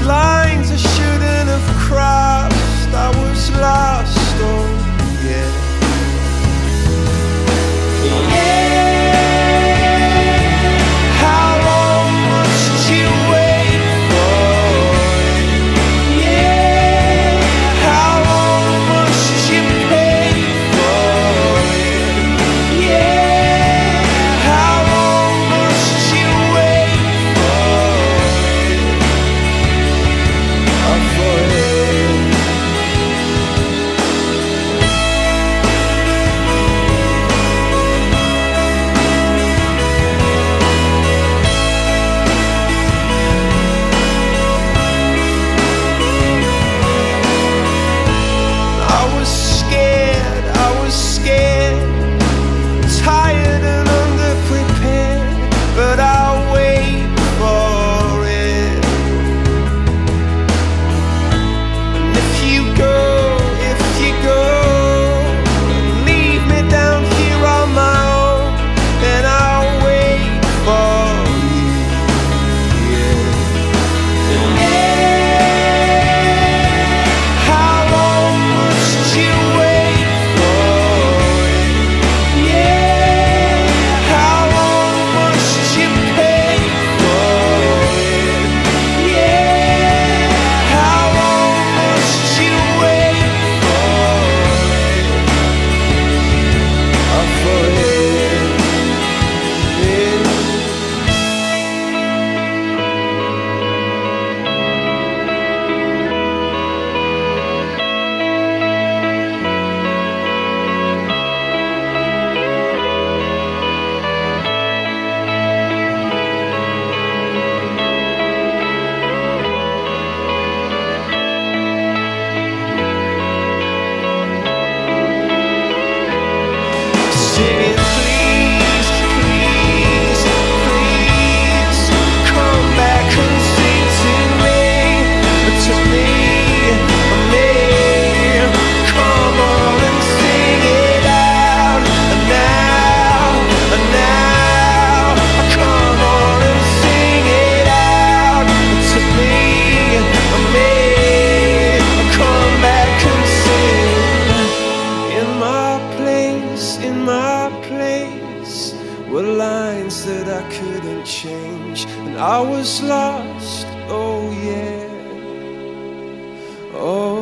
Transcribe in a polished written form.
lines I shouldn't have crossed. I was lost, oh yeah. How long must you wait for it? Yeah. How long must you pay for it? Yeah. How long must you wait for it? I was scared, tired and underprepared, but I'll wait for it. And if you go, leave me down here on my own, then I'll wait for you, yeah. How long must you wait for it? Yeah. How long must you pay for it? Yeah. How long must you wait for it? Singing, please, please, please, come back and sing to me, come on and sing it out, now, come on and sing it out to me, come back and sing. In my place were lines that I couldn't change, and I was lost, oh yeah, oh